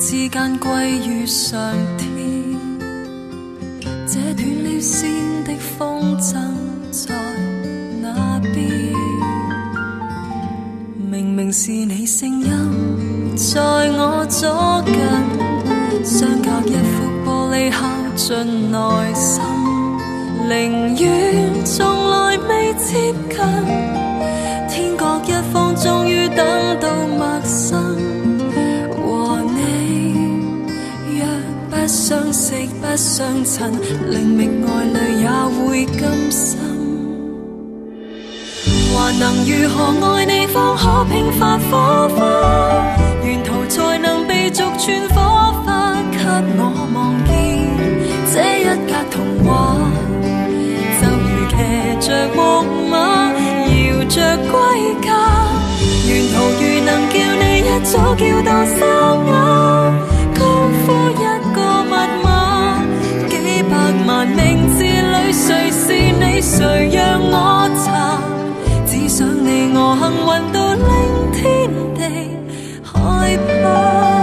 之間歸於上天。這斷了線的風箏在那邊，明明是你聲音在我左近，相隔一副玻璃敲進內心，寧願從來未接近，天各一方終於等到陌生。和你若不相識不相襯，靈覓愛侶也會甘心。還能如何愛你方可迸發火花，沿途才能被逐串火花給我望見這一格童話，就如騎着木馬搖着歸家，沿途如能叫你一早叫到沙啞，高呼一個密碼，幾百萬名字裏誰是你誰讓我查，只想你我幸運到令天地害怕。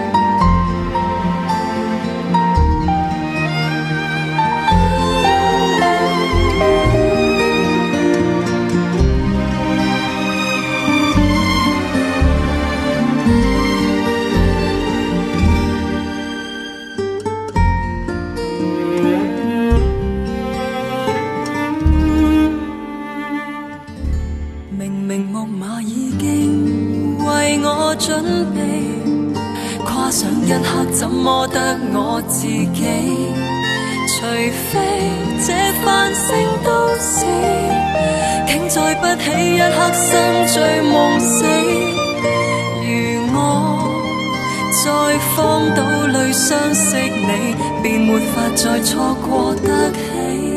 準備跨上一刻，怎麼得我自己？除非這繁星都市，竟再不起一刻心醉夢死。如我在荒島裏相識你，便沒法再錯過得起。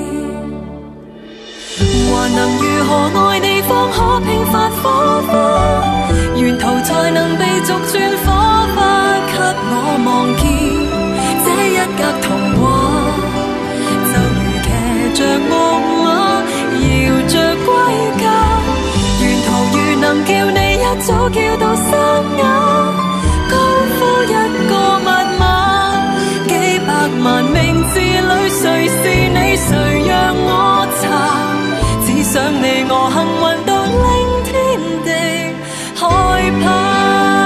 還能如何愛你方可迸發火花，沿途才能被逐串火花給我望見這一格童話，就如騎着木馬搖着歸家，沿途如能叫你一早叫到沙啞，高呼一個密碼，幾百萬名字裏誰是你誰讓我查，只想你我幸運到令天地害怕。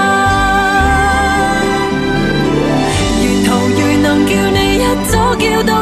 沿途如能叫你一早叫到